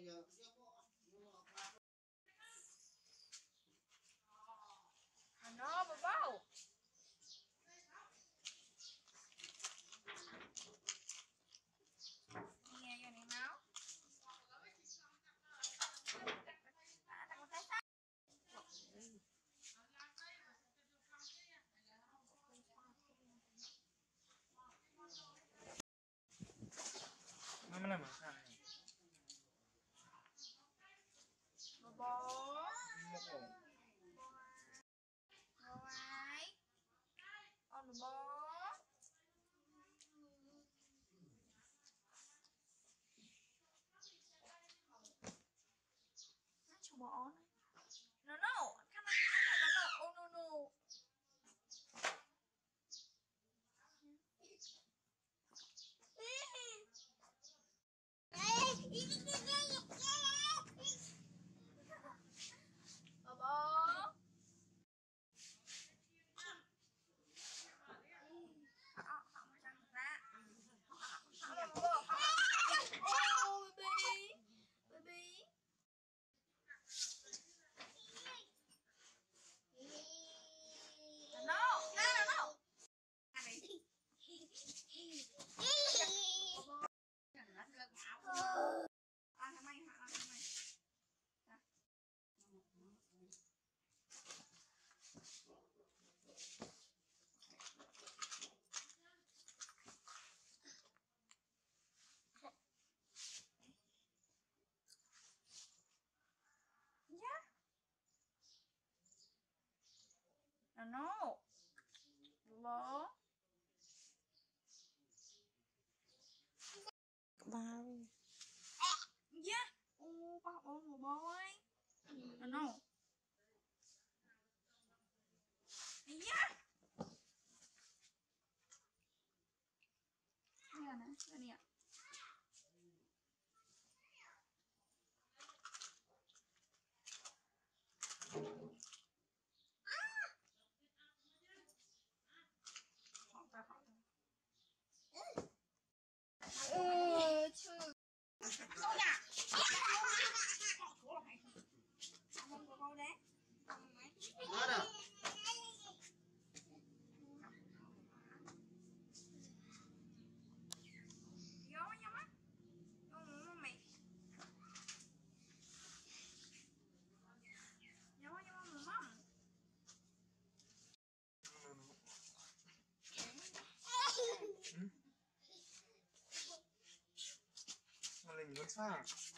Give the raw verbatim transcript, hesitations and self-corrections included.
nó bà bao nghe cho này máu nó mới làm bằng sao này bò bò một ổ bò ai con bò cho bò này no no come on no no oh no no bò bò oh baby baby no no no no à thằng mày hả thằng mày yeah no no bò bao yeah ô ba ôm một bò ấy no no yeah đây là nè đây nè họ ta họ ừ chứ thôi à không có bao đấy Đó đâu? gió gió mắt gió mày gió gió mắm nó lên nước sao